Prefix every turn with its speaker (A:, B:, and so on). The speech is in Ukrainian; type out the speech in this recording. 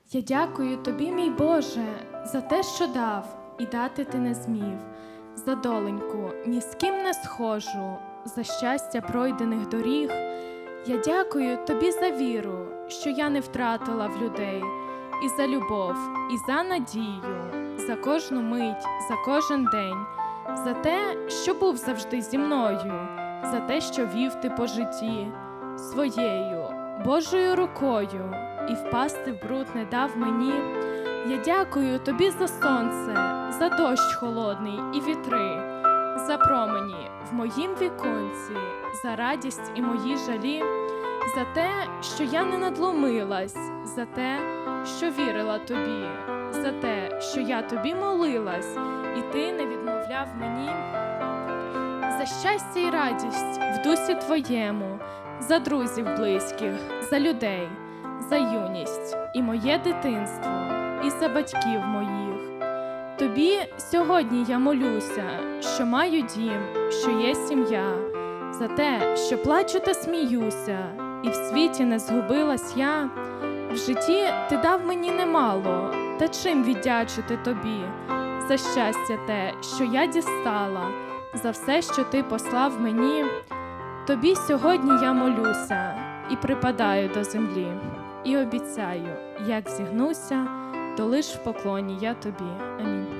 A: Я дякую тобі, мій Боже, за те, що дав, і дати ти не змів, за доленьку ні з ким не схожу, за щастя пройдених доріг. Я дякую тобі за віру, що я не втратила в людей, і за любов, і за надію, за кожну мить, за кожен день, за те, що був завжди зі мною, за те, що вів ти по житті своєю Божою рукою і впасти в бруд не дав мені. Я дякую тобі за сонце, за дощ холодний і вітри, за промені в моїм віконці, за радість і мої жалі, за те, що я не надломилась, за те, що вірила тобі, за те, що я тобі молилась, і ти не відмовляв мені, за щастя і радість в дусі твоєму, за друзів близьких, за людей, за юність і моє дитинство, і за батьків моїх. Тобі сьогодні я молюся, що маю дім, що є сім'я, за те, що плачу та сміюся, і в світі не згубилась я. В житті ти дав мені немало, та чим віддячити тобі? За щастя те, що я дістала, за все, що ти послав мені. Тобі сьогодні я молюся і припадаю до землі, і обіцяю, як зігнуся, то лиш в поклоні я тобі. Амінь.